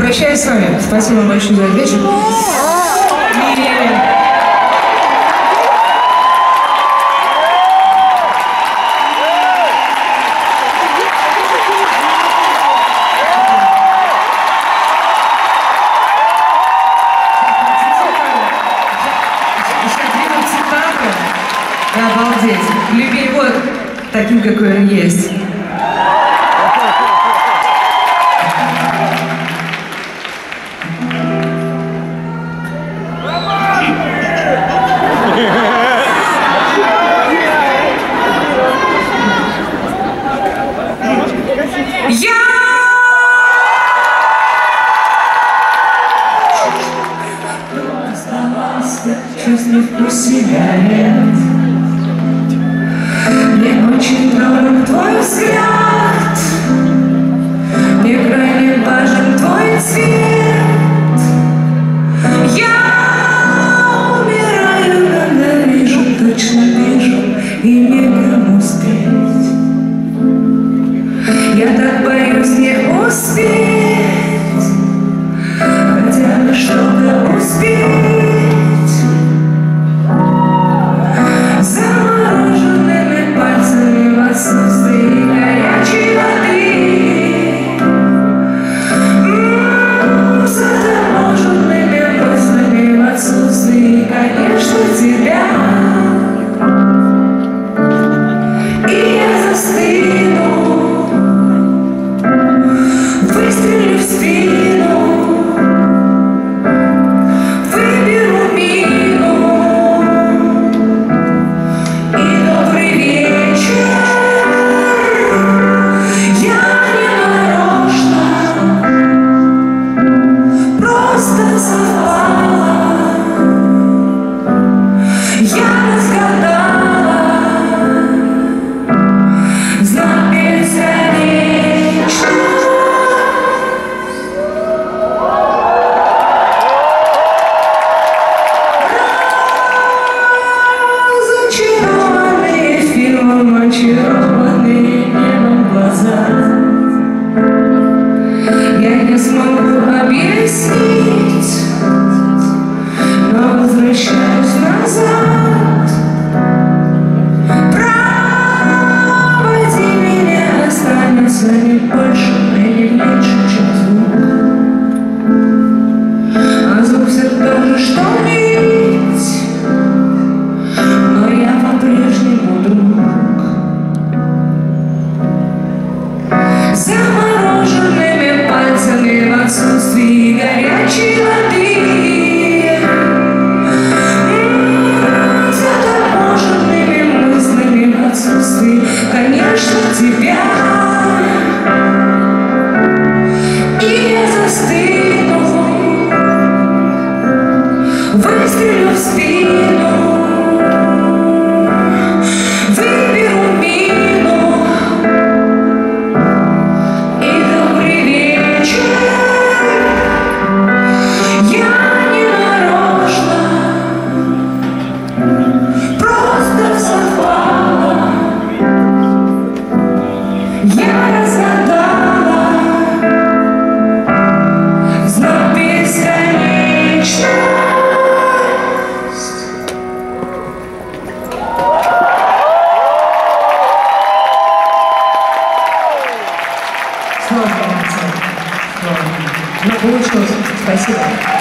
прощаюсь с вами. Спасибо вам большое за вечер. Обалдеть. Люби вот таким, какой он есть. Чувствую вкус сигарет. Мне очень дорог твой взгляд, мне крайне важен твой цвет. Я умираю, когда вижу, точно вижу, и некому успеть. Я так боюсь не успеть, хотя бы что-то успеть. Замороженными пальцами в отсутствии горячей воды, заторможенными мыслями в отсутствии, конечно, тебя. И я застыну, выстрелю в спину. Очарованные небом глаза, я не смогу объяснить, но возвращаюсь назад. Проводи меня, останется не больше и не меньше, чем звук. А звук все тоже, что нить, но я по-прежнему друг. Замороженными пальцами в отсутствии горячей воды, заторможенными мыслями в отсутствии, конечно, тебя. И я застыну, выстрелю в спину. Я разгадала знак бесконечности. Сложно, ну, получилось. Спасибо.